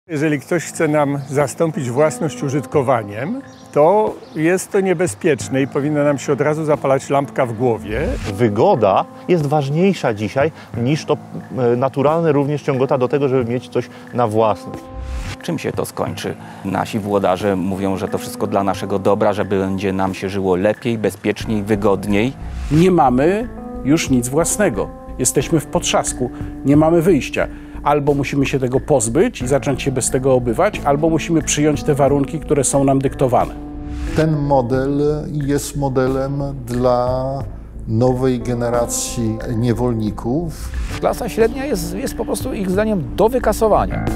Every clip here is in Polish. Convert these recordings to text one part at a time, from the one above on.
Jeżeli ktoś chce nam zastąpić własność użytkowaniem, to jest to niebezpieczne i powinna nam się od razu zapalać lampka w głowie. Wygoda jest ważniejsza dzisiaj niż to naturalne również ciągota do tego, żeby mieć coś na własność. Czym się to skończy? Nasi włodarze mówią, że to wszystko dla naszego dobra, że będzie nam się żyło lepiej, bezpieczniej, wygodniej. Nie mamy już nic własnego. Jesteśmy w potrzasku, nie mamy wyjścia. Albo musimy się tego pozbyć i zacząć się bez tego obywać, albo musimy przyjąć te warunki, które są nam dyktowane. Ten model jest modelem dla nowej generacji niewolników. Klasa średnia jest po prostu ich zdaniem do wykasowania.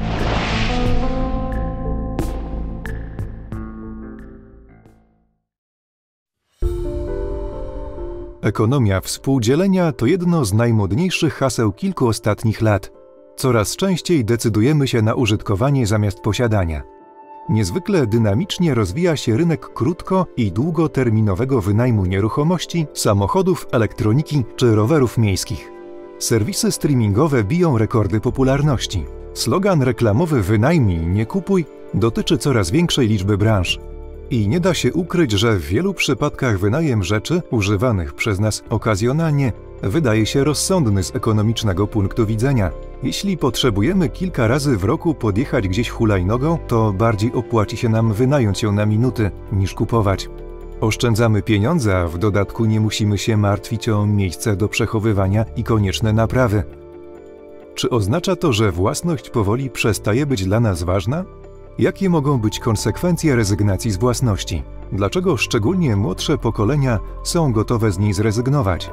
Ekonomia współdzielenia to jedno z najmodniejszych haseł kilku ostatnich lat. Coraz częściej decydujemy się na użytkowanie zamiast posiadania. Niezwykle dynamicznie rozwija się rynek krótko- i długoterminowego wynajmu nieruchomości, samochodów, elektroniki czy rowerów miejskich. Serwisy streamingowe biją rekordy popularności. Slogan reklamowy „Wynajmij, nie kupuj” dotyczy coraz większej liczby branż. I nie da się ukryć, że w wielu przypadkach wynajem rzeczy używanych przez nas okazjonalnie wydaje się rozsądny z ekonomicznego punktu widzenia. Jeśli potrzebujemy kilka razy w roku podjechać gdzieś hulajnogą, to bardziej opłaci się nam wynająć ją na minuty niż kupować. Oszczędzamy pieniądze, a w dodatku nie musimy się martwić o miejsce do przechowywania i konieczne naprawy. Czy oznacza to, że własność powoli przestaje być dla nas ważna? Jakie mogą być konsekwencje rezygnacji z własności? Dlaczego szczególnie młodsze pokolenia są gotowe z niej zrezygnować?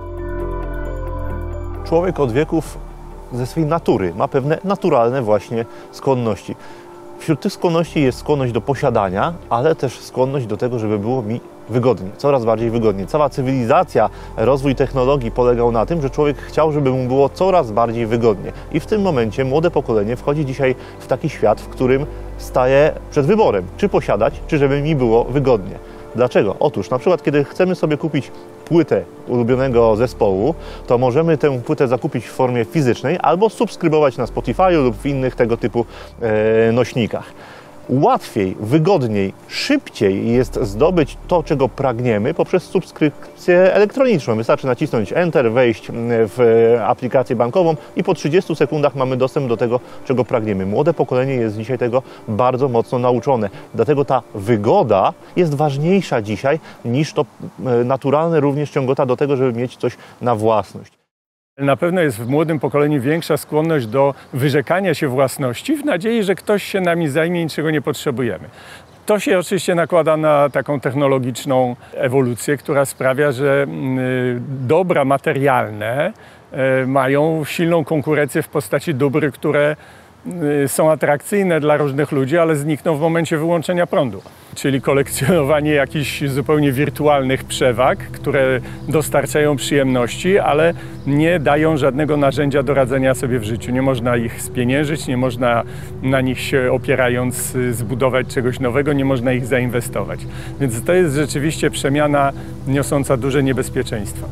Człowiek od wieków ze swej natury ma pewne naturalne właśnie skłonności. Wśród tych skłonności jest skłonność do posiadania, ale też skłonność do tego, żeby było mi wygodnie, coraz bardziej wygodnie. Cała cywilizacja, rozwój technologii polegał na tym, że człowiek chciał, żeby mu było coraz bardziej wygodnie. I w tym momencie młode pokolenie wchodzi dzisiaj w taki świat, w którym staje przed wyborem, czy posiadać, czy żeby mi było wygodnie. Dlaczego? Otóż na przykład, kiedy chcemy sobie kupić płytę ulubionego zespołu, to możemy tę płytę zakupić w formie fizycznej albo subskrybować na Spotify'u lub w innych tego typu nośnikach. Łatwiej, wygodniej, szybciej jest zdobyć to, czego pragniemy poprzez subskrypcję elektroniczną. Wystarczy nacisnąć Enter, wejść w aplikację bankową i po 30 sekundach mamy dostęp do tego, czego pragniemy. Młode pokolenie jest dzisiaj tego bardzo mocno nauczone. Dlatego ta wygoda jest ważniejsza dzisiaj niż to naturalne również ciągota do tego, żeby mieć coś na własność. Na pewno jest w młodym pokoleniu większa skłonność do wyrzekania się własności w nadziei, że ktoś się nami zajmie i czego nie potrzebujemy. To się oczywiście nakłada na taką technologiczną ewolucję, która sprawia, że dobra materialne mają silną konkurencję w postaci dóbr, które są atrakcyjne dla różnych ludzi, ale znikną w momencie wyłączenia prądu. Czyli kolekcjonowanie jakichś zupełnie wirtualnych przewag, które dostarczają przyjemności, ale nie dają żadnego narzędzia do radzenia sobie w życiu. Nie można ich spieniężyć, nie można na nich się opierając zbudować czegoś nowego, nie można ich zainwestować. Więc to jest rzeczywiście przemiana niosąca duże niebezpieczeństwa.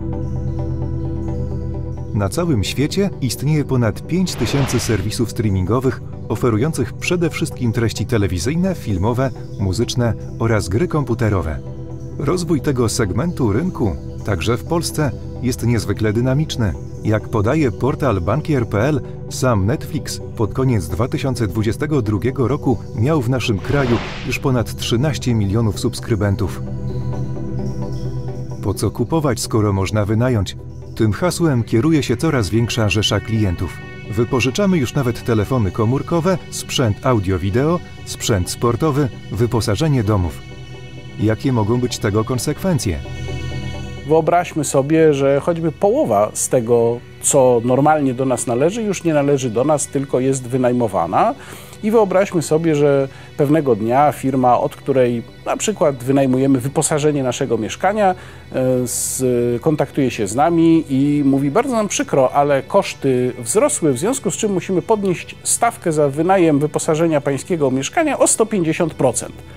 Na całym świecie istnieje ponad 5000 serwisów streamingowych oferujących przede wszystkim treści telewizyjne, filmowe, muzyczne oraz gry komputerowe. Rozwój tego segmentu rynku, także w Polsce, jest niezwykle dynamiczny. Jak podaje portal bankier.pl, sam Netflix pod koniec 2022 roku miał w naszym kraju już ponad 13 milionów subskrybentów. Po co kupować, skoro można wynająć? Tym hasłem kieruje się coraz większa rzesza klientów. Wypożyczamy już nawet telefony komórkowe, sprzęt audio-wideo, sprzęt sportowy, wyposażenie domów. Jakie mogą być tego konsekwencje? Wyobraźmy sobie, że choćby połowa z tego, co normalnie do nas należy, już nie należy do nas, tylko jest wynajmowana. I wyobraźmy sobie, że pewnego dnia firma, od której na przykład wynajmujemy wyposażenie naszego mieszkania, kontaktuje się z nami i mówi: bardzo nam przykro, ale koszty wzrosły, w związku z czym musimy podnieść stawkę za wynajem wyposażenia pańskiego mieszkania o 150%.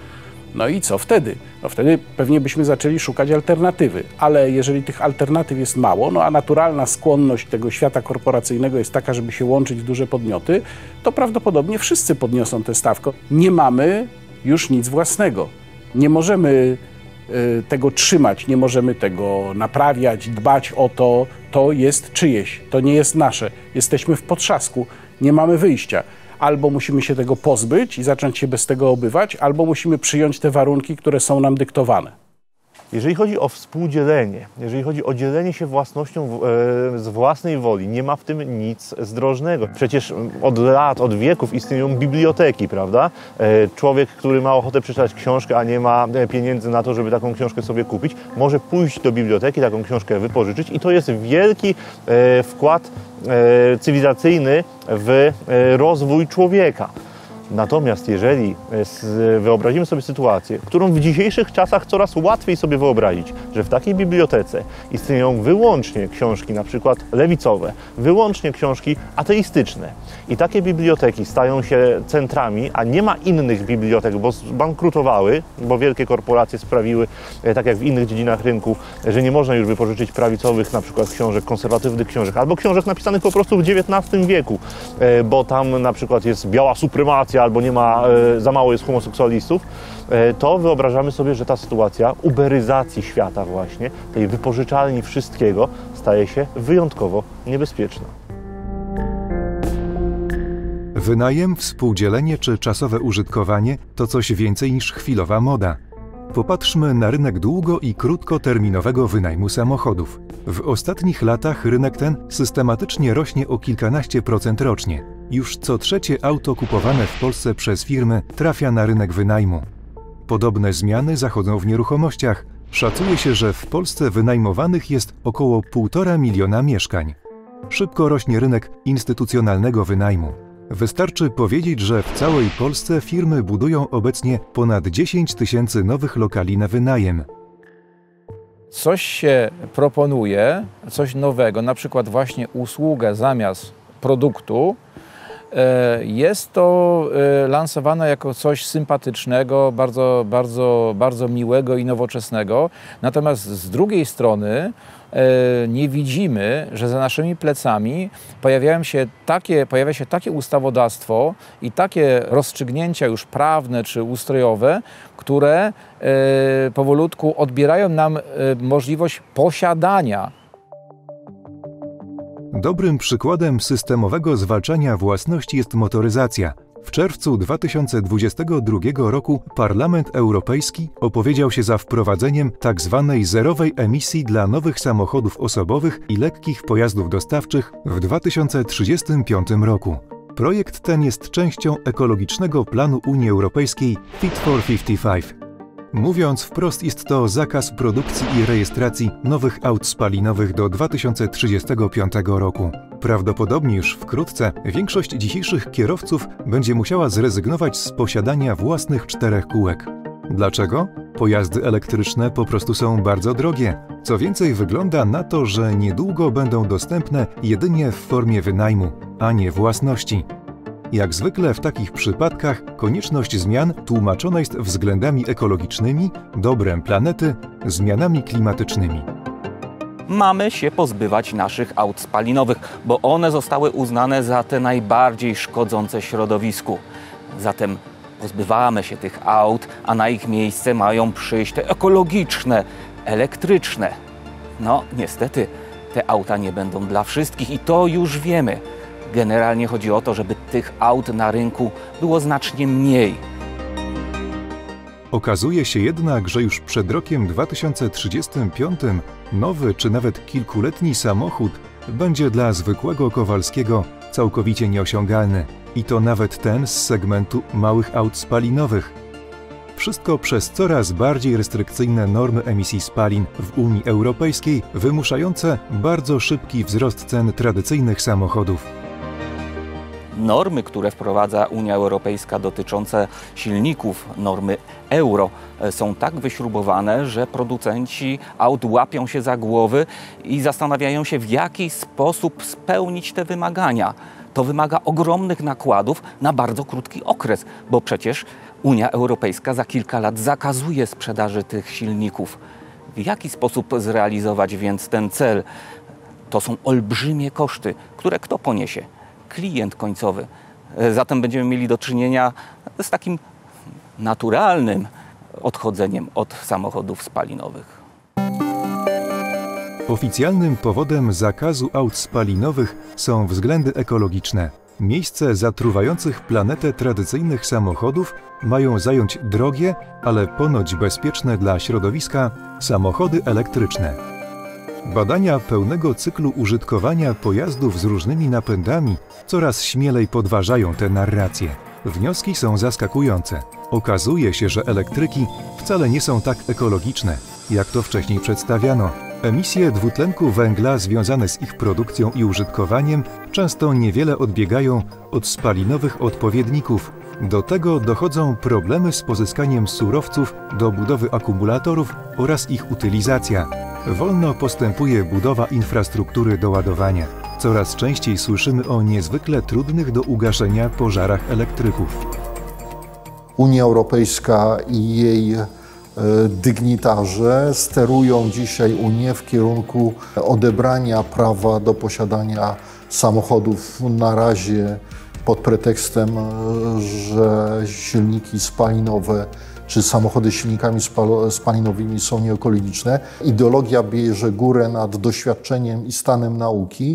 No i co wtedy? No wtedy pewnie byśmy zaczęli szukać alternatywy, ale jeżeli tych alternatyw jest mało, no a naturalna skłonność tego świata korporacyjnego jest taka, żeby się łączyć w duże podmioty, to prawdopodobnie wszyscy podniosą tę stawkę. Nie mamy już nic własnego. Nie możemy tego trzymać, nie możemy tego naprawiać, dbać o to. To jest czyjeś, to nie jest nasze. Jesteśmy w potrzasku, nie mamy wyjścia. Albo musimy się tego pozbyć i zacząć się bez tego obywać, albo musimy przyjąć te warunki, które są nam dyktowane. Jeżeli chodzi o współdzielenie, jeżeli chodzi o dzielenie się własnością z własnej woli, nie ma w tym nic zdrożnego. Przecież od lat, od wieków istnieją biblioteki, prawda? Człowiek, który ma ochotę przeczytać książkę, a nie ma pieniędzy na to, żeby taką książkę sobie kupić, może pójść do biblioteki, taką książkę wypożyczyć i to jest wielki wkład cywilizacyjny w rozwój człowieka. Natomiast jeżeli wyobrazimy sobie sytuację, którą w dzisiejszych czasach coraz łatwiej sobie wyobrazić, że w takiej bibliotece istnieją wyłącznie książki na przykład lewicowe, wyłącznie książki ateistyczne i takie biblioteki stają się centrami, a nie ma innych bibliotek, bo zbankrutowały, bo wielkie korporacje sprawiły, tak jak w innych dziedzinach rynku, że nie można już wypożyczyć prawicowych na przykład książek, konserwatywnych książek, albo książek napisanych po prostu w XIX wieku, bo tam na przykład jest biała supremacja, albo nie ma, za mało jest homoseksualistów, to wyobrażamy sobie, że ta sytuacja uberyzacji świata właśnie, tej wypożyczalni wszystkiego, staje się wyjątkowo niebezpieczna. Wynajem, współdzielenie czy czasowe użytkowanie to coś więcej niż chwilowa moda. Popatrzmy na rynek długo- i krótkoterminowego wynajmu samochodów. W ostatnich latach rynek ten systematycznie rośnie o kilkanaście procent rocznie. Już co trzecie auto kupowane w Polsce przez firmy trafia na rynek wynajmu. Podobne zmiany zachodzą w nieruchomościach. Szacuje się, że w Polsce wynajmowanych jest około 1,5 miliona mieszkań. Szybko rośnie rynek instytucjonalnego wynajmu. Wystarczy powiedzieć, że w całej Polsce firmy budują obecnie ponad 10 000 nowych lokali na wynajem. Coś się proponuje, coś nowego, na przykład właśnie usługę zamiast produktu. Jest to lansowane jako coś sympatycznego, bardzo miłego i nowoczesnego. Natomiast z drugiej strony nie widzimy, że za naszymi plecami pojawia się takie ustawodawstwo i takie rozstrzygnięcia już prawne czy ustrojowe, które powolutku odbierają nam możliwość posiadania. Dobrym przykładem systemowego zwalczania własności jest motoryzacja. W czerwcu 2022 roku Parlament Europejski opowiedział się za wprowadzeniem tzw. zerowej emisji dla nowych samochodów osobowych i lekkich pojazdów dostawczych w 2035 roku. Projekt ten jest częścią ekologicznego planu Unii Europejskiej Fit for 55. Mówiąc wprost, jest to zakaz produkcji i rejestracji nowych aut spalinowych do 2035 roku. Prawdopodobnie już wkrótce większość dzisiejszych kierowców będzie musiała zrezygnować z posiadania własnych 4 kółek. Dlaczego? Pojazdy elektryczne po prostu są bardzo drogie. Co więcej, wygląda na to, że niedługo będą dostępne jedynie w formie wynajmu, a nie własności. Jak zwykle w takich przypadkach konieczność zmian tłumaczona jest względami ekologicznymi, dobrem planety, zmianami klimatycznymi. Mamy się pozbywać naszych aut spalinowych, bo one zostały uznane za te najbardziej szkodzące środowisku. Zatem pozbywamy się tych aut, a na ich miejsce mają przyjść te ekologiczne, elektryczne. No niestety te auta nie będą dla wszystkich i to już wiemy. Generalnie chodzi o to, żeby tych aut na rynku było znacznie mniej. Okazuje się jednak, że już przed rokiem 2035 nowy czy nawet kilkuletni samochód będzie dla zwykłego Kowalskiego całkowicie nieosiągalny. I to nawet ten z segmentu małych aut spalinowych. Wszystko przez coraz bardziej restrykcyjne normy emisji spalin w Unii Europejskiej, wymuszające bardzo szybki wzrost cen tradycyjnych samochodów. Normy, które wprowadza Unia Europejska dotyczące silników, normy euro, są tak wyśrubowane, że producenci aut łapią się za głowy i zastanawiają się, w jaki sposób spełnić te wymagania. To wymaga ogromnych nakładów na bardzo krótki okres, bo przecież Unia Europejska za kilka lat zakazuje sprzedaży tych silników. W jaki sposób zrealizować więc ten cel? To są olbrzymie koszty, które kto poniesie? Klient końcowy. Zatem będziemy mieli do czynienia z takim naturalnym odchodzeniem od samochodów spalinowych. Oficjalnym powodem zakazu aut spalinowych są względy ekologiczne. Miejsce zatruwających planetę tradycyjnych samochodów mają zająć drogie, ale ponoć bezpieczne dla środowiska samochody elektryczne. Badania pełnego cyklu użytkowania pojazdów z różnymi napędami coraz śmielej podważają te narracje. Wnioski są zaskakujące. Okazuje się, że elektryki wcale nie są tak ekologiczne, jak to wcześniej przedstawiano. Emisje dwutlenku węgla związane z ich produkcją i użytkowaniem często niewiele odbiegają od spalinowych odpowiedników. Do tego dochodzą problemy z pozyskaniem surowców do budowy akumulatorów oraz ich utylizacja. Wolno postępuje budowa infrastruktury do ładowania. Coraz częściej słyszymy o niezwykle trudnych do ugaszenia pożarach elektryków. Unia Europejska i jej dygnitarze sterują dzisiaj Unię w kierunku odebrania prawa do posiadania samochodów na razie pod pretekstem, że silniki spalinowe czy samochody z silnikami spalinowymi są nieekologiczne. Ideologia bierze górę nad doświadczeniem i stanem nauki.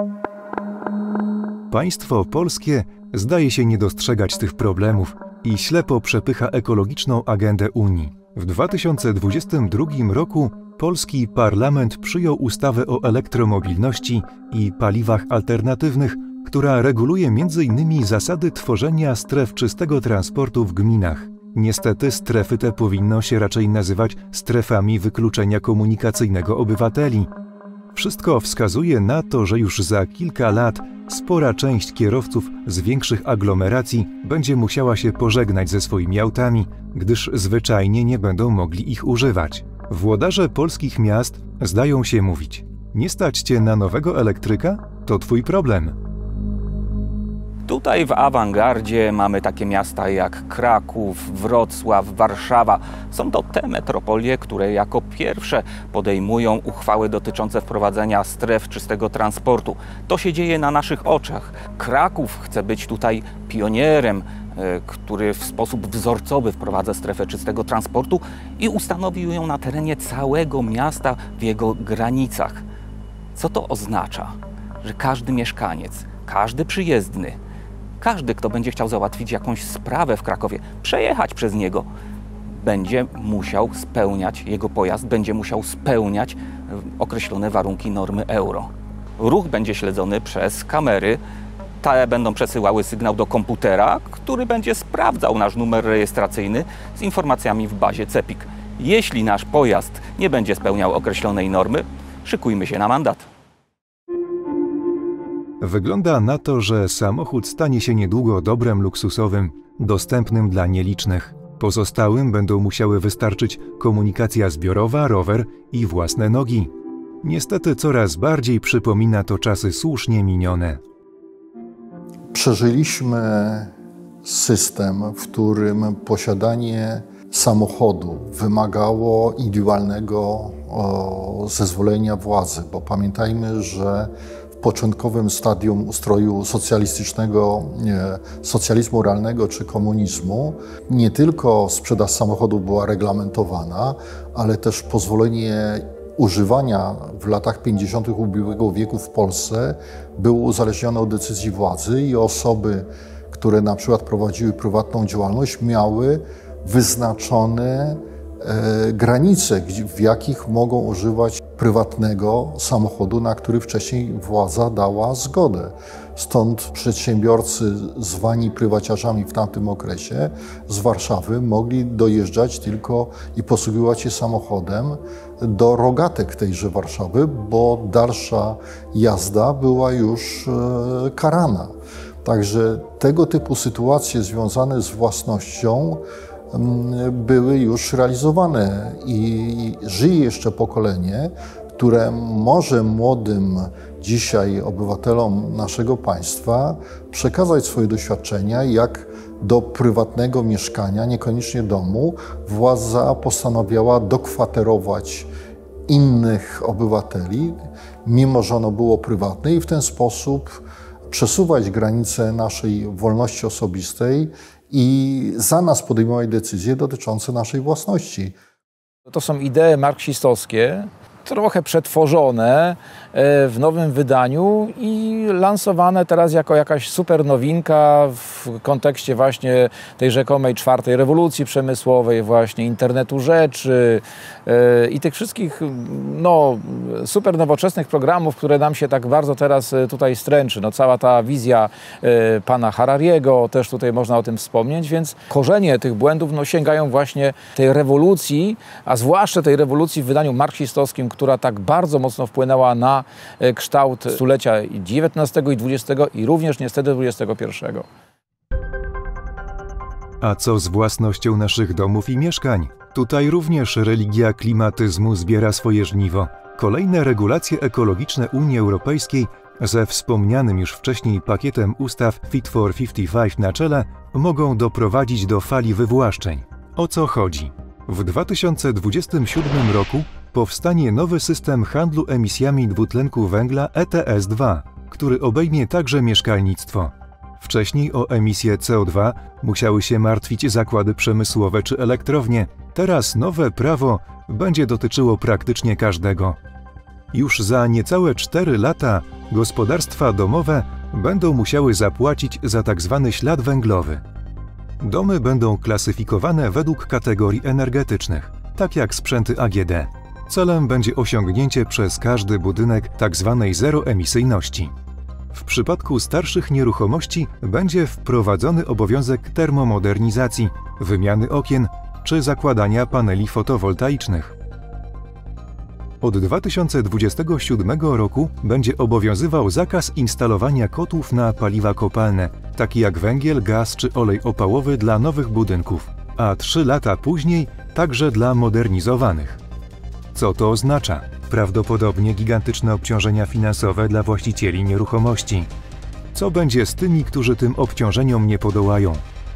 Państwo polskie zdaje się nie dostrzegać tych problemów i ślepo przepycha ekologiczną agendę Unii. W 2022 roku polski parlament przyjął ustawę o elektromobilności i paliwach alternatywnych, która reguluje m.in. zasady tworzenia stref czystego transportu w gminach. Niestety strefy te powinno się raczej nazywać strefami wykluczenia komunikacyjnego obywateli. Wszystko wskazuje na to, że już za kilka lat spora część kierowców z większych aglomeracji będzie musiała się pożegnać ze swoimi autami, gdyż zwyczajnie nie będą mogli ich używać. Włodarze polskich miast zdają się mówić: nie stać cię na nowego elektryka? To twój problem. Tutaj w awangardzie mamy takie miasta jak Kraków, Wrocław, Warszawa. Są to te metropolie, które jako pierwsze podejmują uchwały dotyczące wprowadzenia stref czystego transportu. To się dzieje na naszych oczach. Kraków chce być tutaj pionierem, który w sposób wzorcowy wprowadza strefę czystego transportu i ustanowił ją na terenie całego miasta w jego granicach. Co to oznacza? Że każdy mieszkaniec, każdy przyjezdny, każdy, kto będzie chciał załatwić jakąś sprawę w Krakowie, przejechać przez niego, będzie musiał spełniać, jego pojazd będzie musiał spełniać określone warunki normy euro. Ruch będzie śledzony przez kamery. Te będą przesyłały sygnał do komputera, który będzie sprawdzał nasz numer rejestracyjny z informacjami w bazie CEPiK. Jeśli nasz pojazd nie będzie spełniał określonej normy, szykujmy się na mandat. Wygląda na to, że samochód stanie się niedługo dobrem luksusowym, dostępnym dla nielicznych. Pozostałym będą musiały wystarczyć komunikacja zbiorowa, rower i własne nogi. Niestety coraz bardziej przypomina to czasy słusznie minione. Przeżyliśmy system, w którym posiadanie samochodu wymagało indywidualnego zezwolenia władzy, bo pamiętajmy, że w początkowym stadium ustroju socjalistycznego, socjalizmu realnego czy komunizmu nie tylko sprzedaż samochodów była reglamentowana, ale też pozwolenie używania w latach 50. ubiegłego wieku w Polsce było uzależnione od decyzji władzy i osoby, które na przykład prowadziły prywatną działalność, miały wyznaczone granice, w jakich mogą używać prywatnego samochodu, na który wcześniej władza dała zgodę. Stąd przedsiębiorcy zwani prywaciarzami w tamtym okresie z Warszawy mogli dojeżdżać tylko i posługiwać się samochodem do rogatek tejże Warszawy, bo dalsza jazda była już karana. Także tego typu sytuacje związane z własnością były już realizowane i żyje jeszcze pokolenie, które może młodym dzisiaj obywatelom naszego państwa przekazać swoje doświadczenia, jak do prywatnego mieszkania, niekoniecznie domu, władza postanowiła dokwaterować innych obywateli, mimo że ono było prywatne, i w ten sposób przesuwać granice naszej wolności osobistej i za nas podejmować decyzje dotyczące naszej własności. To są idee marksistowskie, trochę przetworzone w nowym wydaniu i lansowane teraz jako jakaś super nowinka w kontekście właśnie tej rzekomej czwartej rewolucji przemysłowej, właśnie internetu rzeczy i tych wszystkich super nowoczesnych programów, które nam się tak bardzo teraz tutaj stręczy. Cała ta wizja pana Harariego, też tutaj można o tym wspomnieć, więc korzenie tych błędów sięgają właśnie tej rewolucji, a zwłaszcza tej rewolucji w wydaniu marksistowskim, która tak bardzo mocno wpłynęła na kształt stulecia XIX i XX i również niestety XXI. A co z własnością naszych domów i mieszkań? Tutaj również religia klimatyzmu zbiera swoje żniwo. Kolejne regulacje ekologiczne Unii Europejskiej ze wspomnianym już wcześniej pakietem ustaw Fit for 55 na czele mogą doprowadzić do fali wywłaszczeń. O co chodzi? W 2027 roku powstanie nowy system handlu emisjami dwutlenku węgla ETS2, który obejmie także mieszkalnictwo. Wcześniej o emisję CO2 musiały się martwić zakłady przemysłowe czy elektrownie. Teraz nowe prawo będzie dotyczyło praktycznie każdego. Już za niecałe 4 lata gospodarstwa domowe będą musiały zapłacić za tzw. ślad węglowy. Domy będą klasyfikowane według kategorii energetycznych, tak jak sprzęty AGD. Celem będzie osiągnięcie przez każdy budynek tzw. zeroemisyjności. W przypadku starszych nieruchomości będzie wprowadzony obowiązek termomodernizacji, wymiany okien czy zakładania paneli fotowoltaicznych. Od 2027 roku będzie obowiązywał zakaz instalowania kotłów na paliwa kopalne, takie jak węgiel, gaz czy olej opałowy dla nowych budynków, a 3 lata później także dla modernizowanych. Co to oznacza? Prawdopodobnie gigantyczne obciążenia finansowe dla właścicieli nieruchomości. Co będzie z tymi, którzy tym obciążeniom nie podołają?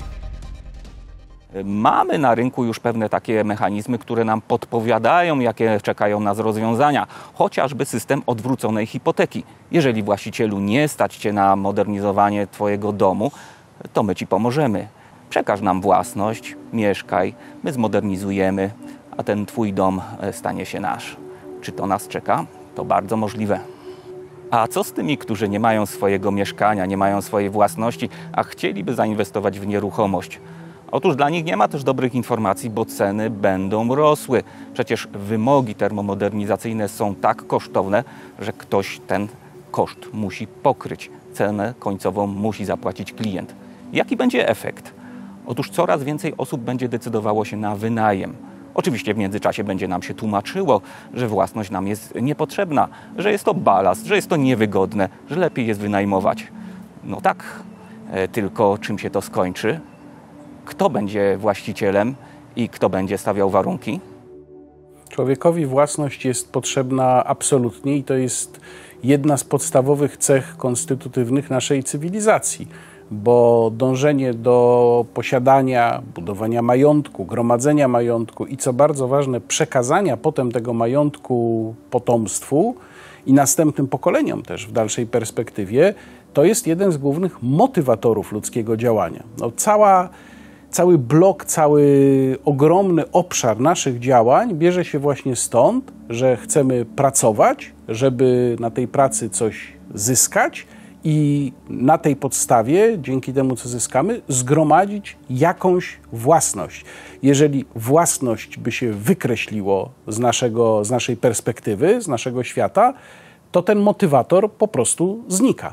Mamy na rynku już pewne takie mechanizmy, które nam podpowiadają, jakie czekają nas rozwiązania. Chociażby system odwróconej hipoteki. Jeżeli właścicielu nie stać Cię na modernizowanie Twojego domu, to my Ci pomożemy. Przekaż nam własność, mieszkaj, my zmodernizujemy, a ten Twój dom stanie się nasz. Czy to nas czeka? To bardzo możliwe. A co z tymi, którzy nie mają swojego mieszkania, nie mają swojej własności, a chcieliby zainwestować w nieruchomość? Otóż dla nich nie ma też dobrych informacji, bo ceny będą rosły. Przecież wymogi termomodernizacyjne są tak kosztowne, że ktoś ten koszt musi pokryć. Cenę końcową musi zapłacić klient. Jaki będzie efekt? Otóż coraz więcej osób będzie decydowało się na wynajem. Oczywiście w międzyczasie będzie nam się tłumaczyło, że własność nam jest niepotrzebna, że jest to balast, że jest to niewygodne, że lepiej jest wynajmować. No tak, tylko czym się to skończy? Kto będzie właścicielem i kto będzie stawiał warunki? Człowiekowi własność jest potrzebna absolutnie i to jest jedna z podstawowych cech konstytutywnych naszej cywilizacji, bo dążenie do posiadania, budowania majątku, gromadzenia majątku i co bardzo ważne, przekazania potem tego majątku potomstwu i następnym pokoleniom też w dalszej perspektywie, to jest jeden z głównych motywatorów ludzkiego działania. Cały blok, cały ogromny obszar naszych działań bierze się właśnie stąd, że chcemy pracować, żeby na tej pracy coś zyskać i na tej podstawie, dzięki temu co zyskamy, zgromadzić jakąś własność. Jeżeli własność by się wykreśliło z naszej perspektywy, z naszego świata, to ten motywator po prostu znika.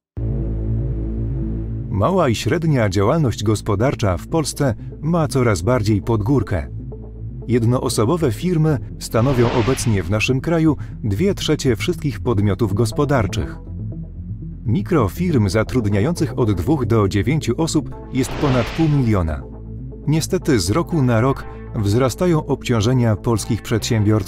Mała i średnia działalność gospodarcza w Polsce ma coraz bardziej pod górkę. Jednoosobowe firmy stanowią obecnie w naszym kraju 2/3 wszystkich podmiotów gospodarczych. Mikrofirm zatrudniających od 2 do 9 osób jest ponad 500 000. Niestety z roku na rok wzrastają obciążenia polskich przedsiębiorców,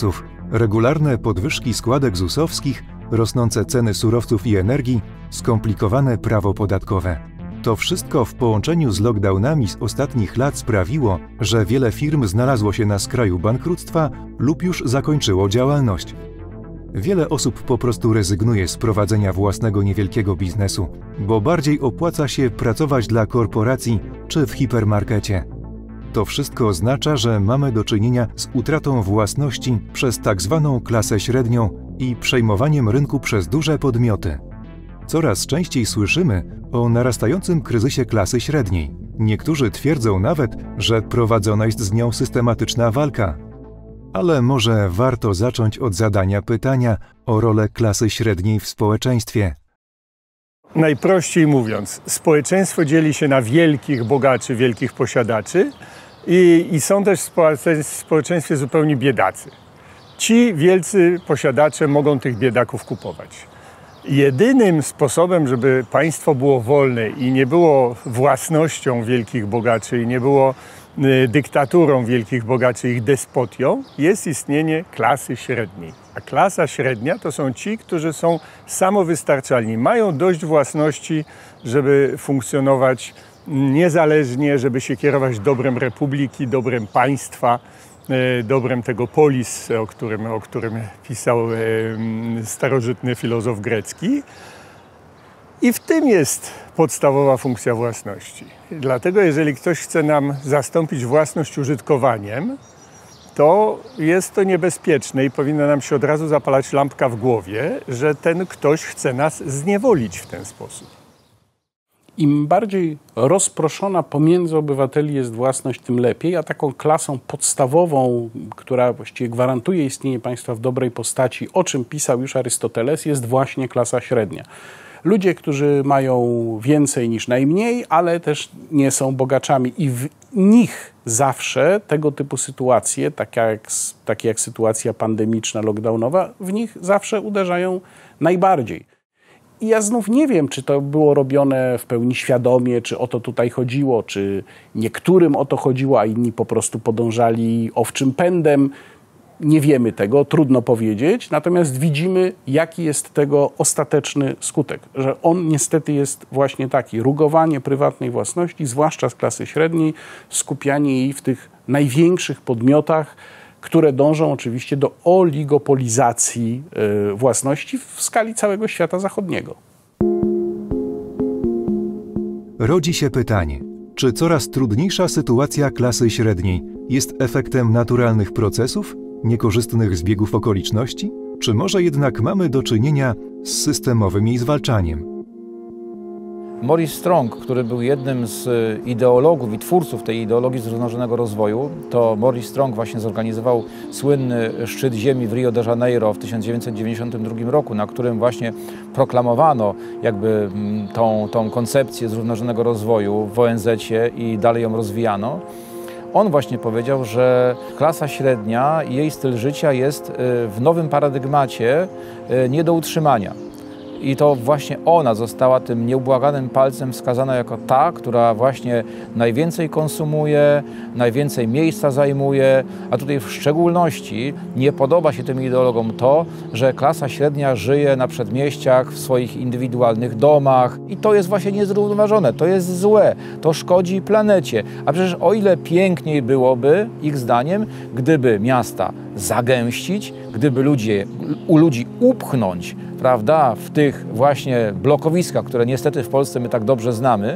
Regularne podwyżki składek ZUS-owskich, rosnące ceny surowców i energii, skomplikowane prawo podatkowe. To wszystko w połączeniu z lockdownami z ostatnich lat sprawiło, że wiele firm znalazło się na skraju bankructwa lub już zakończyło działalność. Wiele osób po prostu rezygnuje z prowadzenia własnego niewielkiego biznesu, bo bardziej opłaca się pracować dla korporacji czy w hipermarkecie. To wszystko oznacza, że mamy do czynienia z utratą własności przez tak zwaną klasę średnią i przejmowaniem rynku przez duże podmioty. Coraz częściej słyszymy o narastającym kryzysie klasy średniej. Niektórzy twierdzą nawet, że prowadzona jest z nią systematyczna walka. Ale może warto zacząć od zadania pytania o rolę klasy średniej w społeczeństwie. Najprościej mówiąc, społeczeństwo dzieli się na wielkich bogaczy, wielkich posiadaczy i są też w społeczeństwie zupełnie biedacy. Ci wielcy posiadacze mogą tych biedaków kupować. Jedynym sposobem, żeby państwo było wolne i nie było własnością wielkich bogaczy i nie było dyktaturą wielkich bogaczy, ich despotią, jest istnienie klasy średniej. A klasa średnia to są ci, którzy są samowystarczalni, mają dość własności, żeby funkcjonować niezależnie, żeby się kierować dobrem republiki, dobrem państwa, dobrem tego polis, o którym pisał starożytny filozof grecki. I w tym jest podstawowa funkcja własności. Dlatego jeżeli ktoś chce nam zastąpić własność użytkowaniem, to jest to niebezpieczne i powinna nam się od razu zapalać lampka w głowie, że ten ktoś chce nas zniewolić w ten sposób. Im bardziej rozproszona pomiędzy obywateli jest własność, tym lepiej, a taką klasą podstawową, która właściwie gwarantuje istnienie państwa w dobrej postaci, o czym pisał już Arystoteles, jest właśnie klasa średnia. Ludzie, którzy mają więcej niż najmniej, ale też nie są bogaczami i w nich zawsze tego typu sytuacje, takie jak sytuacja pandemiczna, lockdownowa, w nich zawsze uderzają najbardziej. I ja znów nie wiem, czy to było robione w pełni świadomie, czy o to tutaj chodziło, czy niektórym o to chodziło, a inni po prostu podążali owczym pędem. Nie wiemy tego, trudno powiedzieć, natomiast widzimy, jaki jest tego ostateczny skutek, że on niestety jest właśnie taki, rugowanie prywatnej własności, zwłaszcza z klasy średniej, skupianie jej w tych największych podmiotach, które dążą oczywiście do oligopolizacji własności w skali całego świata zachodniego. Rodzi się pytanie, czy coraz trudniejsza sytuacja klasy średniej jest efektem naturalnych procesów, niekorzystnych zbiegów okoliczności? Czy może jednak mamy do czynienia z systemowym jej zwalczaniem? Maurice Strong, który był jednym z ideologów i twórców tej ideologii zrównoważonego rozwoju, to Maurice Strong właśnie zorganizował słynny szczyt ziemi w Rio de Janeiro w 1992 roku, na którym właśnie proklamowano jakby tą koncepcję zrównoważonego rozwoju w ONZ-cie i dalej ją rozwijano. On właśnie powiedział, że klasa średnia i jej styl życia jest w nowym paradygmacie nie do utrzymania. I to właśnie ona została tym nieubłaganym palcem wskazana jako ta, która właśnie najwięcej konsumuje, najwięcej miejsca zajmuje, a tutaj w szczególności nie podoba się tym ideologom to, że klasa średnia żyje na przedmieściach, w swoich indywidualnych domach i to jest właśnie niezrównoważone, to jest złe, to szkodzi planecie. A przecież o ile piękniej byłoby, ich zdaniem, gdyby miasta zagęścić, gdyby u ludzi upchnąć, prawda, w tych właśnie blokowiskach, które niestety w Polsce my tak dobrze znamy,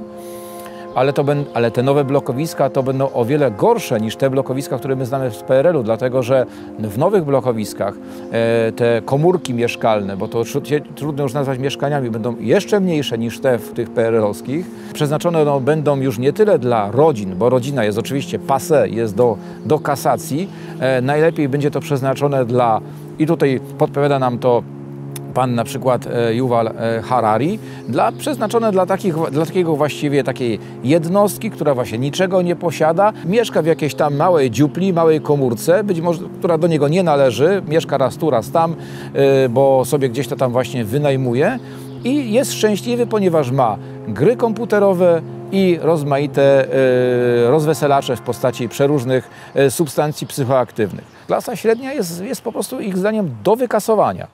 ale te nowe blokowiska to będą o wiele gorsze niż te blokowiska, które my znamy z PRL-u, dlatego że w nowych blokowiskach te komórki mieszkalne, bo to trudno już nazwać mieszkaniami, będą jeszcze mniejsze niż te w tych PRL-owskich. Przeznaczone będą już nie tyle dla rodzin, bo rodzina jest oczywiście passé, jest do kasacji. Najlepiej będzie to przeznaczone dla, i tutaj podpowiada nam to pan na przykład Yuval Harari, przeznaczone dla takiego właściwie takiej jednostki, która właśnie niczego nie posiada, mieszka w jakiejś tam małej dziupli, małej komórce, być może, która do niego nie należy, mieszka raz tu, raz tam, bo sobie gdzieś to tam właśnie wynajmuje i jest szczęśliwy, ponieważ ma gry komputerowe, i rozmaite rozweselacze w postaci przeróżnych substancji psychoaktywnych. Klasa średnia jest po prostu ich zdaniem do wykasowania.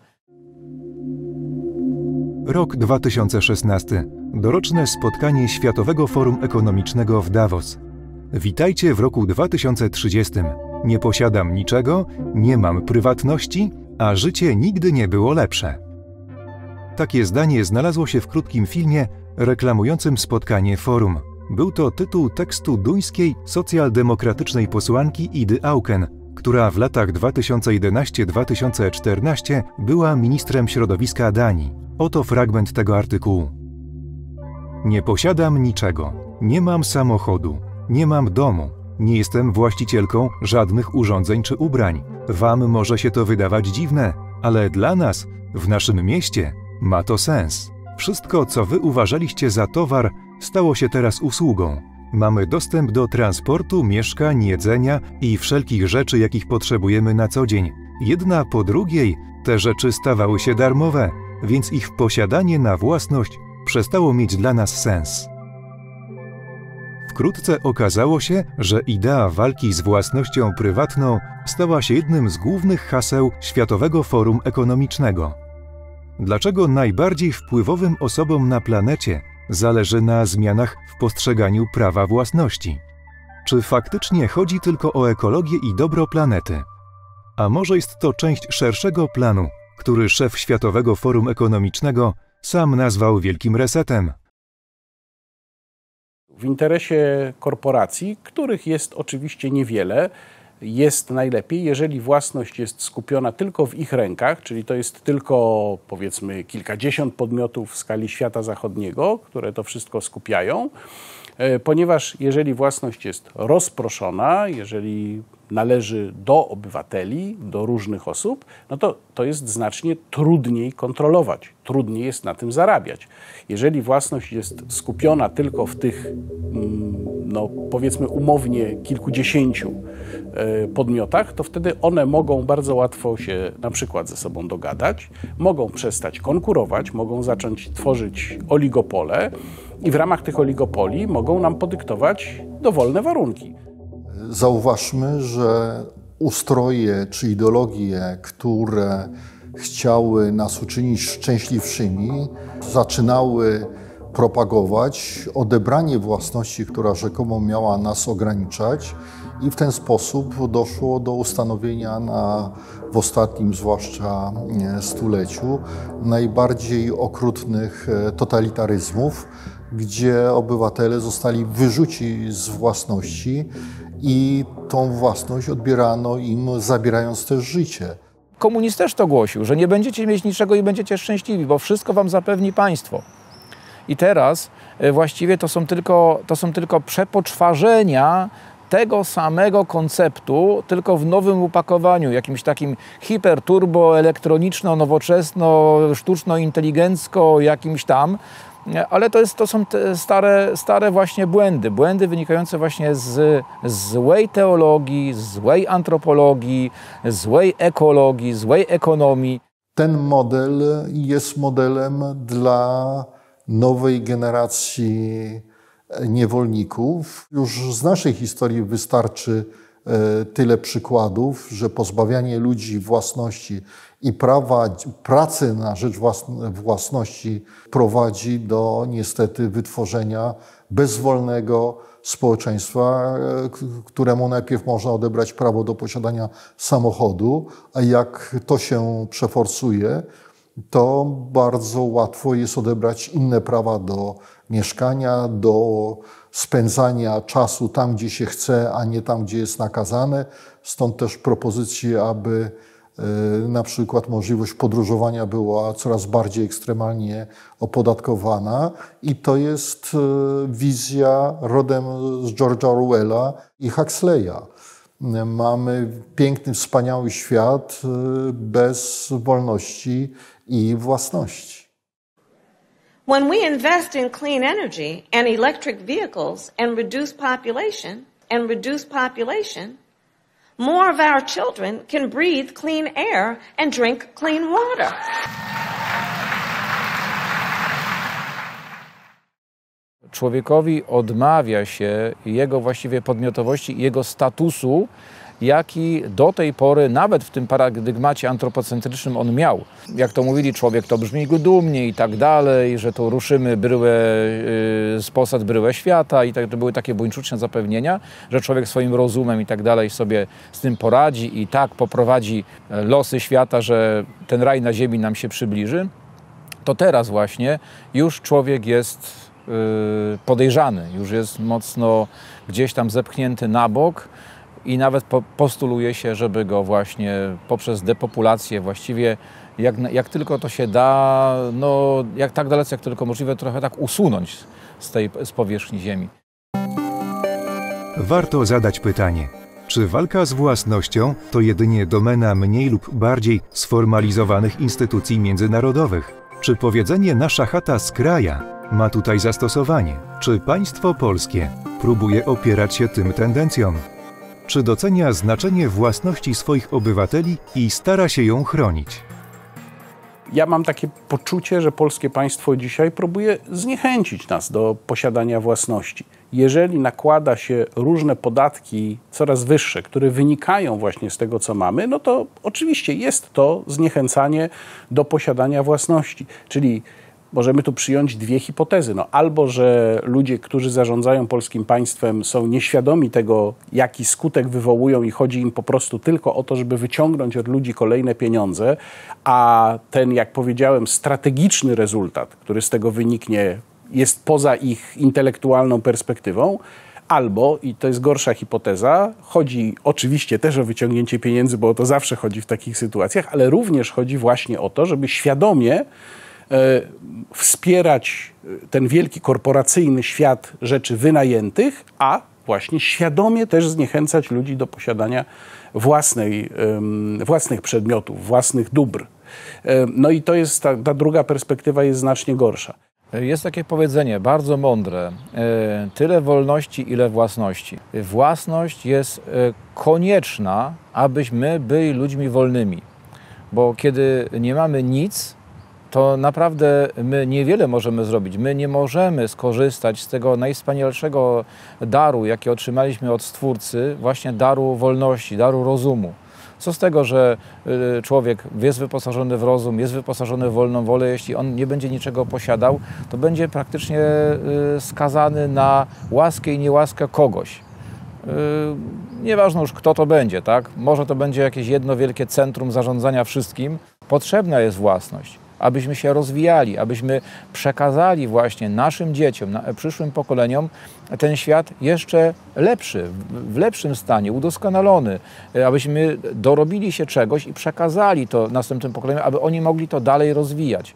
Rok 2016. Doroczne spotkanie Światowego Forum Ekonomicznego w Davos. Witajcie w roku 2030. Nie posiadam niczego, nie mam prywatności, a życie nigdy nie było lepsze. Takie zdanie znalazło się w krótkim filmie reklamującym spotkanie forum. Był to tytuł tekstu duńskiej socjaldemokratycznej posłanki Idy Auken, która w latach 2011-2014 była ministrem środowiska Danii. Oto fragment tego artykułu. Nie posiadam niczego, nie mam samochodu, nie mam domu, nie jestem właścicielką żadnych urządzeń czy ubrań. Wam może się to wydawać dziwne, ale dla nas, w naszym mieście, ma to sens. Wszystko, co wy uważaliście za towar, stało się teraz usługą. Mamy dostęp do transportu, mieszkań, jedzenia i wszelkich rzeczy, jakich potrzebujemy na co dzień. Jedna po drugiej te rzeczy stawały się darmowe, więc ich posiadanie na własność przestało mieć dla nas sens. Wkrótce okazało się, że idea walki z własnością prywatną stała się jednym z głównych haseł Światowego Forum Ekonomicznego. Dlaczego najbardziej wpływowym osobom na planecie zależy na zmianach w postrzeganiu prawa własności? Czy faktycznie chodzi tylko o ekologię i dobro planety? A może jest to część szerszego planu, który szef Światowego Forum Ekonomicznego sam nazwał Wielkim Resetem? W interesie korporacji, których jest oczywiście niewiele, jest najlepiej, jeżeli własność jest skupiona tylko w ich rękach, czyli to jest tylko, powiedzmy, kilkadziesiąt podmiotów w skali świata zachodniego, które to wszystko skupiają, ponieważ jeżeli własność jest rozproszona, jeżeli należy do obywateli, do różnych osób, no to jest znacznie trudniej kontrolować, trudniej jest na tym zarabiać. Jeżeli własność jest skupiona tylko w tych, no powiedzmy umownie, kilkudziesięciu podmiotach, to wtedy one mogą bardzo łatwo się na przykład ze sobą dogadać, mogą przestać konkurować, mogą zacząć tworzyć oligopole i w ramach tych oligopoli mogą nam podyktować dowolne warunki. Zauważmy, że ustroje czy ideologie, które chciały nas uczynić szczęśliwszymi, zaczynały propagować odebranie własności, która rzekomo miała nas ograniczać, i w ten sposób doszło do ustanowienia w ostatnim zwłaszcza stuleciu najbardziej okrutnych totalitaryzmów, gdzie obywatele zostali wyrzuci z własności i tą własność odbierano im, zabierając też życie. Komunizm też to głosił, że nie będziecie mieć niczego i będziecie szczęśliwi, bo wszystko wam zapewni państwo. I teraz właściwie to są tylko przepoczwarzenia tego samego konceptu, tylko w nowym upakowaniu, jakimś takim hiperturbo, elektroniczno, nowoczesno, sztuczno-inteligencko, jakimś tam. Ale to są te stare właśnie błędy wynikające właśnie z złej teologii, złej antropologii, złej ekologii, złej ekonomii. Ten model jest modelem dla nowej generacji niewolników. Już z naszej historii wystarczy tyle przykładów, że pozbawianie ludzi własności i prawa pracy na rzecz własności prowadzi do niestety wytworzenia bezwolnego społeczeństwa, któremu najpierw można odebrać prawo do posiadania samochodu, a jak to się przeforsuje, to bardzo łatwo jest odebrać inne prawa do mieszkania, do spędzania czasu tam, gdzie się chce, a nie tam, gdzie jest nakazane. Stąd też propozycje, aby na przykład możliwość podróżowania była coraz bardziej ekstremalnie opodatkowana. I to jest wizja rodem z George'a Orwella i Huxleya. Mamy piękny, wspaniały świat bez wolności i własności. When we invest in clean energy and electric vehicles and reduce population, more of our children can breathe clean air and drink clean water. człowiekowi odmawia się jego właściwie podmiotowości i jego statusu, jaki do tej pory nawet w tym paradygmacie antropocentrycznym on miał. Jak to mówili, człowiek to brzmi dumnie i tak dalej, że to ruszymy z posad bryłę świata i tak, to były takie buńczuczne zapewnienia, że człowiek swoim rozumem i tak dalej sobie z tym poradzi i tak poprowadzi losy świata, że ten raj na ziemi nam się przybliży. To teraz właśnie już człowiek jest podejrzany, już jest mocno gdzieś tam zepchnięty na bok i nawet postuluje się, żeby go właśnie poprzez depopulację właściwie jak tylko to się da, no jak tak dalece jak tylko możliwe, trochę tak usunąć z powierzchni ziemi. Warto zadać pytanie, czy walka z własnością to jedynie domena mniej lub bardziej sformalizowanych instytucji międzynarodowych? Czy powiedzenie nasza chata z kraja ma tutaj zastosowanie? Czy państwo polskie próbuje opierać się tym tendencjom? Czy docenia znaczenie własności swoich obywateli i stara się ją chronić? Ja mam takie poczucie, że polskie państwo dzisiaj próbuje zniechęcić nas do posiadania własności. Jeżeli nakłada się różne podatki coraz wyższe, które wynikają właśnie z tego, co mamy, no to oczywiście jest to zniechęcanie do posiadania własności. Czyli możemy tu przyjąć dwie hipotezy. No, albo, że ludzie, którzy zarządzają polskim państwem, są nieświadomi tego, jaki skutek wywołują i chodzi im po prostu tylko o to, żeby wyciągnąć od ludzi kolejne pieniądze, a ten, jak powiedziałem, strategiczny rezultat, który z tego wyniknie, jest poza ich intelektualną perspektywą. Albo, i to jest gorsza hipoteza, chodzi oczywiście też o wyciągnięcie pieniędzy, bo o to zawsze chodzi w takich sytuacjach, ale również chodzi właśnie o to, żeby świadomie wspierać ten wielki korporacyjny świat rzeczy wynajętych, a właśnie świadomie też zniechęcać ludzi do posiadania własnych przedmiotów, własnych dóbr. No i to jest ta druga perspektywa jest znacznie gorsza. Jest takie powiedzenie, bardzo mądre, tyle wolności, ile własności. Własność jest konieczna, abyśmy byli ludźmi wolnymi, bo kiedy nie mamy nic, to naprawdę my niewiele możemy zrobić. My nie możemy skorzystać z tego najwspanialszego daru, jaki otrzymaliśmy od Stwórcy, właśnie daru wolności, daru rozumu. Co z tego, że człowiek jest wyposażony w rozum, jest wyposażony w wolną wolę, jeśli on nie będzie niczego posiadał, to będzie praktycznie skazany na łaskę i niełaskę kogoś. Nieważne już kto to będzie, tak? Może to będzie jakieś jedno wielkie centrum zarządzania wszystkim. Potrzebna jest własność, abyśmy się rozwijali, abyśmy przekazali właśnie naszym dzieciom, przyszłym pokoleniom ten świat jeszcze lepszy, w lepszym stanie, udoskonalony, abyśmy dorobili się czegoś i przekazali to następnym pokoleniom, aby oni mogli to dalej rozwijać.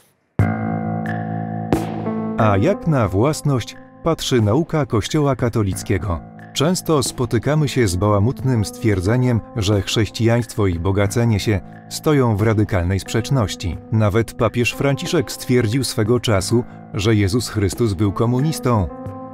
A jak na własność patrzy nauka Kościoła katolickiego? Często spotykamy się z bałamutnym stwierdzeniem, że chrześcijaństwo i bogacenie się stoją w radykalnej sprzeczności. Nawet papież Franciszek stwierdził swego czasu, że Jezus Chrystus był komunistą.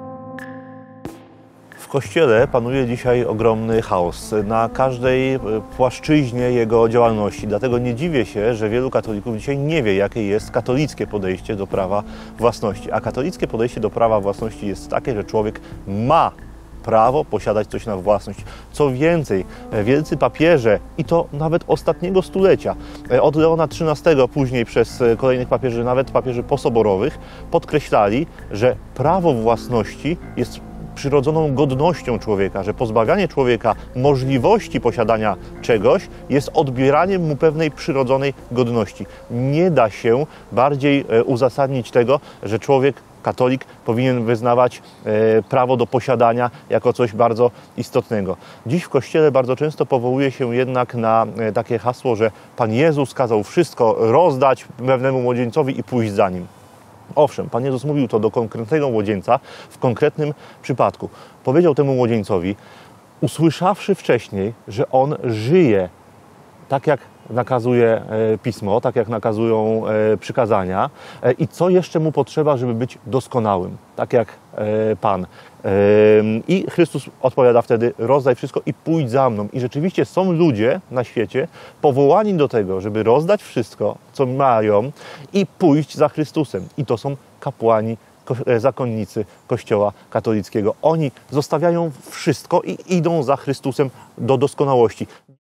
W Kościele panuje dzisiaj ogromny chaos na każdej płaszczyźnie jego działalności. Dlatego nie dziwię się, że wielu katolików dzisiaj nie wie, jakie jest katolickie podejście do prawa własności. A katolickie podejście do prawa własności jest takie, że człowiek ma prawo posiadać coś na własność. Co więcej, wielcy papieże, i to nawet ostatniego stulecia, od Leona XIII, później przez kolejnych papieży, nawet papieży posoborowych, podkreślali, że prawo własności jest przyrodzoną godnością człowieka, że pozbawianie człowieka możliwości posiadania czegoś jest odbieraniem mu pewnej przyrodzonej godności. Nie da się bardziej uzasadnić tego, że człowiek, katolik, powinien wyznawać prawo do posiadania jako coś bardzo istotnego. Dziś w Kościele bardzo często powołuje się jednak na takie hasło, że Pan Jezus kazał wszystko rozdać pewnemu młodzieńcowi i pójść za nim. Owszem, Pan Jezus mówił to do konkretnego młodzieńca w konkretnym przypadku. Powiedział temu młodzieńcowi, usłyszawszy wcześniej, że on żyje tak, jak nakazuje Pismo, tak jak nakazują przykazania i co jeszcze mu potrzeba, żeby być doskonałym, tak jak Pan. I Chrystus odpowiada wtedy, rozdaj wszystko i pójdź za mną. I rzeczywiście są ludzie na świecie powołani do tego, żeby rozdać wszystko, co mają i pójść za Chrystusem. I to są kapłani zakonnicy Kościoła katolickiego. Oni zostawiają wszystko i idą za Chrystusem do doskonałości.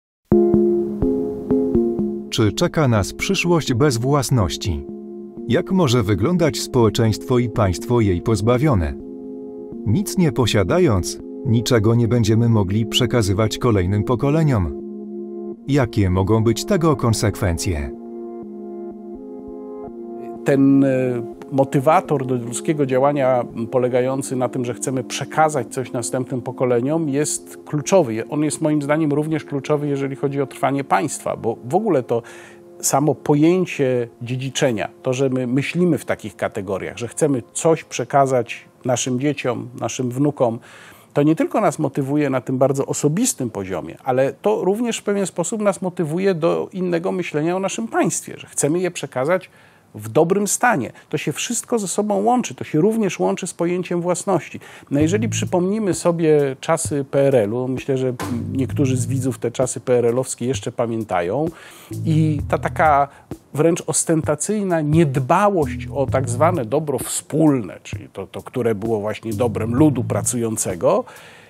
Czy czeka nas przyszłość bez własności? Jak może wyglądać społeczeństwo i państwo jej pozbawione? Nic nie posiadając, niczego nie będziemy mogli przekazywać kolejnym pokoleniom. Jakie mogą być tego konsekwencje? Ten motywator do ludzkiego działania polegający na tym, że chcemy przekazać coś następnym pokoleniom, jest kluczowy. On jest moim zdaniem również kluczowy, jeżeli chodzi o trwanie państwa, bo w ogóle to samo pojęcie dziedziczenia, to, że my myślimy w takich kategoriach, że chcemy coś przekazać naszym dzieciom, naszym wnukom, to nie tylko nas motywuje na tym bardzo osobistym poziomie, ale to również w pewien sposób nas motywuje do innego myślenia o naszym państwie, że chcemy je przekazać w dobrym stanie. To się wszystko ze sobą łączy, to się również łączy z pojęciem własności. No jeżeli przypomnimy sobie czasy PRL-u, myślę, że niektórzy z widzów te czasy PRL-owskie jeszcze pamiętają i ta taka wręcz ostentacyjna niedbałość o tak zwane dobro wspólne, czyli to które było właśnie dobrem ludu pracującego,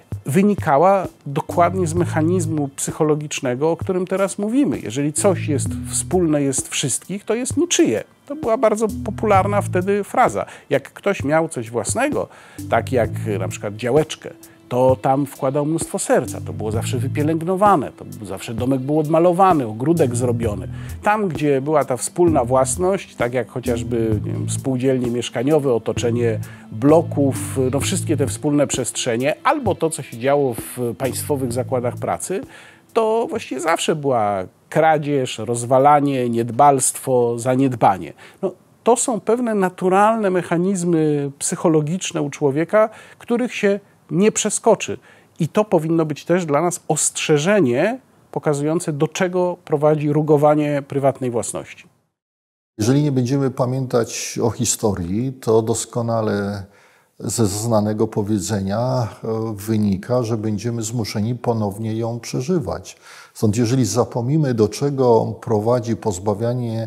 wynikała dokładnie z mechanizmu psychologicznego, o którym teraz mówimy. Jeżeli coś jest wspólne, jest wszystkich, to jest niczyje. To była bardzo popularna wtedy fraza. Jak ktoś miał coś własnego, tak jak na przykład działeczkę, to tam wkładał mnóstwo serca. To było zawsze wypielęgnowane, zawsze domek był odmalowany, ogródek zrobiony. Tam, gdzie była ta wspólna własność, tak jak chociażby spółdzielnie mieszkaniowe, otoczenie bloków, no wszystkie te wspólne przestrzenie, albo to, co się działo w państwowych zakładach pracy, to właściwie zawsze była kradzież, rozwalanie, niedbalstwo, zaniedbanie. No, to są pewne naturalne mechanizmy psychologiczne u człowieka, których się nie przeskoczy. I to powinno być też dla nas ostrzeżenie pokazujące, do czego prowadzi rugowanie prywatnej własności. Jeżeli nie będziemy pamiętać o historii, to doskonale ze znanego powiedzenia wynika, że będziemy zmuszeni ponownie ją przeżywać. Stąd jeżeli zapomnimy, do czego prowadzi pozbawianie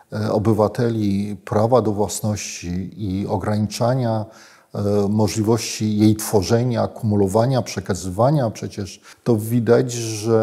obywateli prawa do własności i ograniczania możliwości jej tworzenia, akumulowania, przekazywania, przecież to widać,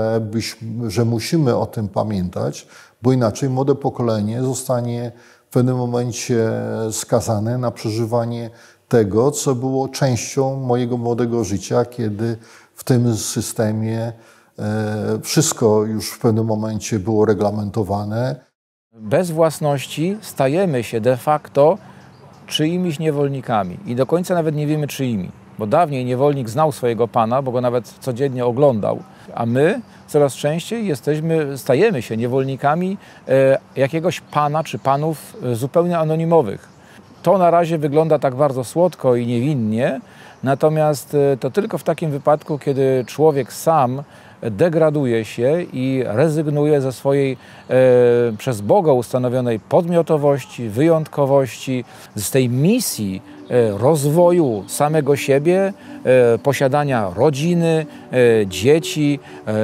że musimy o tym pamiętać, bo inaczej młode pokolenie zostanie w pewnym momencie skazane na przeżywanie tego, co było częścią mojego młodego życia, kiedy w tym systemie wszystko już w pewnym momencie było reglamentowane. Bez własności stajemy się de facto czyimiś niewolnikami i do końca nawet nie wiemy czyimi, bo dawniej niewolnik znał swojego pana, bo go nawet codziennie oglądał, a my coraz częściej stajemy się niewolnikami jakiegoś pana czy panów zupełnie anonimowych. To na razie wygląda tak bardzo słodko i niewinnie, natomiast to tylko w takim wypadku, kiedy człowiek sam degraduje się i rezygnuje ze swojej przez Boga ustanowionej podmiotowości, wyjątkowości, z tej misji rozwoju samego siebie, posiadania rodziny, dzieci,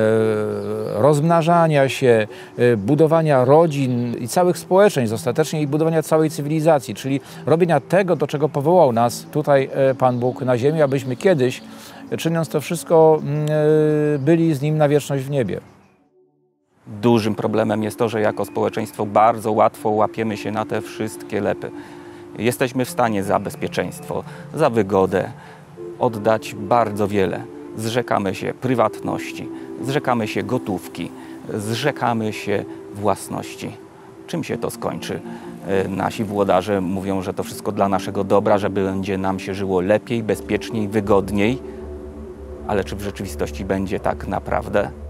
rozmnażania się, budowania rodzin i całych społeczeństw ostatecznie i budowania całej cywilizacji, czyli robienia tego, do czego powołał nas tutaj Pan Bóg na ziemi, abyśmy kiedyś, czyniąc to wszystko, byli z Nim na wieczność w niebie. Dużym problemem jest to, że jako społeczeństwo bardzo łatwo łapiemy się na te wszystkie lepy. Jesteśmy w stanie za bezpieczeństwo, za wygodę oddać bardzo wiele. Zrzekamy się prywatności, zrzekamy się gotówki, zrzekamy się własności. Czym się to skończy? Nasi włodarze mówią, że to wszystko dla naszego dobra, że będzie nam się żyło lepiej, bezpieczniej, wygodniej. Ale czy w rzeczywistości będzie tak naprawdę?